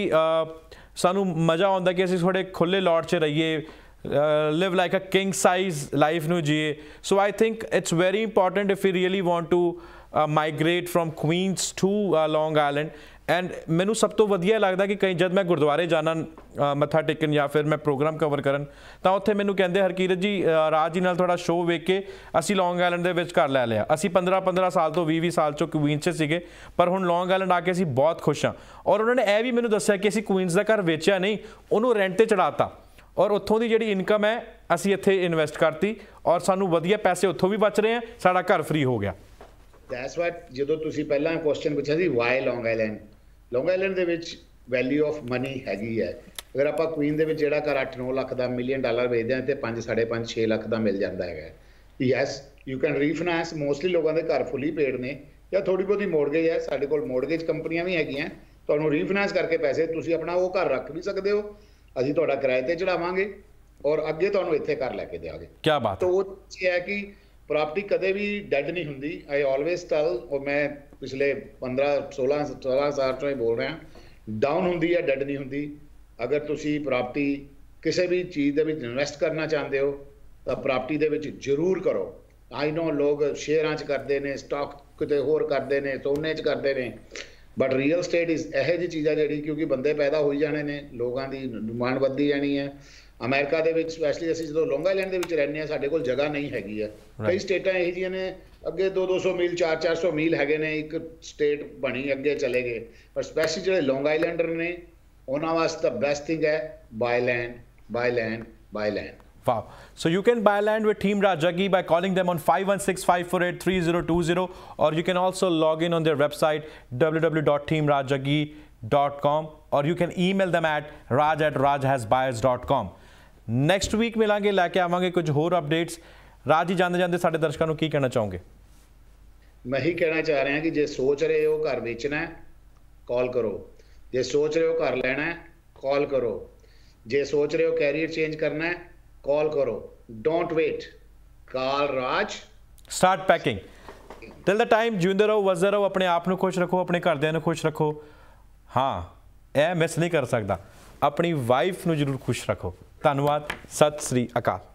Speaker 1: ਸਾਨੂੰ ਮਜ਼ਾ ਆਉਂਦਾ ਕਿ ਅਸੀਂ ਥੋੜ੍ਹੇ ਖੁੱਲ੍ਹੇ ਲੋਟ 'ਚ ਰਹੀਏ, live like a king size life ਨੂੰ ਜੀਏ। so I think it's very important if we really want to uh, migrate from Queens to uh, Long Island। And ਮੈਨੂੰ ਸਭ ਤੋਂ ਵਧੀਆ ਲੱਗਦਾ ਕਿ ਕਈ ਜਦ ਮੈਂ ਗੁਰਦੁਆਰੇ ਜਾਣਾ ਮੱਥਾ ਟੇਕਣ ਜਾਂ ਫਿਰ ਮੈਂ ਪ੍ਰੋਗਰਾਮ ਕਵਰ ਕਰਨ, ਤਾਂ ਉੱਥੇ ਮੈਨੂੰ ਕਹਿੰਦੇ ਹਰਕੀਰਤ ਜੀ, ਰਾਜ ਜੀ ਨਾਲ ਥੋੜ੍ਹਾ ਸ਼ੋਅ ਵੇਖ ਕੇ ਅਸੀਂ ਲੌਂਗ ਆਈਲੈਂਡ ਦੇ ਵਿੱਚ ਘਰ ਲੈ ਲਿਆ। ਅਸੀਂ ਪੰਦਰਾਂ ਪੰਦਰਾਂ ਸਾਲ ਤੋਂ ਵੀਹ ਵੀਹ ਸਾਲ 'ਚੋਂ ਕੁਈਨਸ 'ਚ ਸੀਗੇ, ਪਰ ਹੁਣ ਲੌਂਗ ਆਈਲੈਂਡ ਆ ਕੇ ਅਸੀਂ ਬਹੁਤ ਖੁਸ਼ ਹਾਂ। ਔਰ ਉਹਨਾਂ ਨੇ ਇਹ ਵੀ ਮੈਨੂੰ ਦੱਸਿਆ ਕਿ ਅਸੀਂ ਕੁਈਨਸ ਦਾ ਘਰ ਵੇਚਿਆ ਨਹੀਂ, ਉਹਨੂੰ ਰੈਂਟ 'ਤੇ ਚੜਾਤਾ ਔਰ ਉੱਥੋਂ ਦੀ ਜਿਹੜੀ ਇਨਕਮ ਹੈ ਅਸੀਂ ਇੱਥੇ ਇਨਵੈਸਟ ਕਰਤੀ ਔਰ ਸਾਨੂੰ ਵਧੀਆ ਪੈਸੇ ਉੱਥੋਂ ਵੀ ਬਚ ਰਹੇ ਆ, ਸਾਡਾ ਘਰ ਫ੍ਰੀ ਹੋ ਗਿਆ।
Speaker 2: ਦੈਟਸ ਵਾਟ, ਜਦੋਂ ਤੁਸੀਂ ਪਹਿਲਾਂ ਕੁਐਸਚਨ ਪੁੱਛਿਆ ਸੀ why Long Island, Long Island ਦੇ ਵਿੱਚ ਵੈਲਿਊ ਆਫ ਮਨੀ ਹੈਗੀ ਹੈ। ਅਗਰ ਆਪਾਂ ਕੁਈਨ ਦੇ ਵਿੱਚ ਜਿਹੜਾ ਘਰ ਅੱਠ ਨੌ ਲੱਖ ਦਾ ਮਿਲੀਅਨ ਡਾਲਰ ਵੇਚਦੇ ਹਾਂ ਤੇ ਪੰਜ ਸਾਢੇ ਪੰਜ ਛੇ ਲੱਖ ਦਾ ਮਿਲ ਜਾਂਦਾ ਹੈਗਾ। Yes, you can refinance. Mostly ਲੋਕਾਂ ਦੇ ਘਰ ਫੁੱਲੀ ਪੇਡ ਨੇ ਜਾਂ ਥੋੜ੍ਹੀ ਬਹੁਤੀ ਮੋਰਗੇਜ ਹੈ। ਸਾਡੇ ਕੋਲ ਮੋਰਗੇਜ ਕੰਪਨੀਆਂ ਵੀ ਹੈਗੀਆਂ, ਤੁਹਾਨੂੰ ਰੀਫਾਈਨਾਂਸ ਕਰਕੇ ਪੈਸੇ ਤੁਸੀਂ ਆਪਣਾ ਉਹ ਘਰ ਰੱਖ ਵੀ ਸਕਦੇ ਹੋ, ਅਸੀਂ ਤੁਹਾਡਾ ਕਿਰਾਏ ਤੇ ਚੜਾਵਾਂਗੇ ਔਰ ਅੱਗੇ ਤੁਹਾਨੂੰ ਇੱਥੇ ਘਰ ਲੈ ਕੇ ਦੇਵਾਂਗੇ।
Speaker 1: ਕੀ ਬਾਤ।
Speaker 2: ਤਾਂ ਉਹ ਹੈ ਕਿ ਪ੍ਰਾਪਰਟੀ ਕਦੇ ਵੀ ਡੈਡ ਨਹੀਂ ਹੁੰਦੀ। ਆਈ ਆਲਵੇਜ਼ ਟੈਲ, ਔਰ ਮੈਂ ਪਿਛਲੇ ਪੰਦਰਾਂ ਸੋਲਾਂ ਸੋਲਾਂ ਸਾਲ ਤੋਂ ਹੀ ਬੋਲ ਰਿਹਾ, ਡਾਊਨ ਹੁੰਦੀ ਹੈ, ਡੈਡ ਨਹੀਂ ਹੁੰਦੀ। ਅਗਰ ਤੁਸੀਂ ਪ੍ਰਾਪਰਟੀ ਕਿਸੇ ਵੀ ਚੀਜ਼ ਦੇ ਵਿੱਚ ਇਨਵੈਸਟ ਕਰਨਾ ਚਾਹੁੰਦੇ ਹੋ ਤਾਂ ਪ੍ਰਾਪਰਟੀ ਦੇ ਵਿੱਚ ਜ਼ਰੂਰ ਕਰੋ। ਆਈ ਨੋ ਲੋਕ ਸ਼ੇਅਰਾਂ 'ਚ ਕਰਦੇ ਨੇ, ਸਟਾਕ ਕਿਤੇ ਹੋਰ ਕਰਦੇ ਨੇ, ਸੋਨੇ 'ਚ ਕਰਦੇ ਨੇ, ਬਟ ਰੀਅਲ estate ਇਜ਼ ਇਹੋ ਜਿਹੀ ਚੀਜ਼ ਆ ਜਿਹੜੀ, ਕਿਉਂਕਿ ਬੰਦੇ ਪੈਦਾ ਹੋਈ ਜਾਣੇ ਨੇ, ਲੋਕਾਂ ਦੀ ਡਿਮਾਂਡ ਵੱਧਦੀ ਜਾਣੀ ਹੈ। ਅਮਰੀਕਾ ਦੇ ਵਿੱਚ ਸਪੈਸ਼ਲੀ ਅਸੀਂ ਜਦੋਂ ਲੌਂਗ ਆਈਲੈਂਡ ਦੇ ਵਿੱਚ ਰਹਿੰਦੇ ਹਾਂ, ਸਾਡੇ ਕੋਲ ਜਗ੍ਹਾ ਨਹੀਂ ਹੈਗੀ ਹੈ। ਕਈ ਸਟੇਟਾਂ ਇਹੋ ਜਿਹੀਆਂ ਨੇ ਅੱਗੇ ਦੋ ਦੋ ਸੌ ਮੀਲ ਚਾਰ ਚਾਰ ਸੌ ਮੀਲ ਹੈਗੇ ਨੇ, ਇੱਕ ਸਟੇਟ ਬਣੀ ਅੱਗੇ ਚਲੇ ਗਏ। ਪਰ ਸਪੈਸ਼ਲੀ ਜਿਹੜੇ ਲੌਂਗ ਆਈਲੈਂਡਰ ਨੇ ਉਹਨਾਂ ਵਾਸਤੇ ਤਾਂ ਬੈਸਟ ਥਿੰਗ ਹੈ buy land, buy land, buy land.
Speaker 1: Wow. So you can buy land with Team Raj Jaggi by calling them on five one six five four eight three zero two zero, or you can also log in on their website w w w dot team raj jaggi dot com, or you can email them at raj at raj has buyers dot com. Next week ਮਿਲਾਂਗੇ, ਲੈ ਕੇ ਆਵਾਂਗੇ ਕੁਝ ਹੋਰ updates. Raj ji, ਜਾਂਦੇ ਜਾਂਦੇ ਸਾਡੇ ਦਰਸ਼ਕਾਂ ਨੂੰ ਕੀ ਕਹਿਣਾ ਚਾਹੋਗੇ?
Speaker 2: ਮੈਂ ਹੀ ਕਹਿਣਾ ਚਾਹ ਰਿਹਾ ਕਿ ਜੇ ਸੋਚ ਰਹੇ ਹੋ ਘਰ ਵੇਚਣਾ, ਕਾਲ ਕਰੋ। ਜੇ ਸੋਚ ਰਹੇ ਹੋ ਘਰ ਲੈਣਾ, ਕਾਲ ਕਰੋ। ਜੇ ਸੋਚ ਰਹੇ ਹੋ ਕੈਰੀਅਰ ਚੇਂਜ ਕਰਨਾ, ਕਾਲ ਕਰੋ। Don't wait, call Raj.
Speaker 1: Start packing. Till the time ਜਿਉਂਦੇ ਰਹੋ, ਵਸਦੇ ਰਹੋ, ਆਪਣੇ ਆਪ ਨੂੰ ਖੁਸ਼ ਰੱਖੋ, ਆਪਣੇ ਘਰਦਿਆਂ ਨੂੰ ਖੁਸ਼ ਰੱਖੋ। ਹਾਂ, ਇਹ ਮਿਸ ਨਹੀਂ ਕਰ ਸਕਦਾ, ਆਪਣੀ ਵਾਈਫ ਨੂੰ ਜ਼ਰੂਰ ਖੁਸ਼ ਰੱਖੋ। ਧੰਨਵਾਦ, ਸਤਿ ਸ੍ਰੀ ਅਕਾਲ।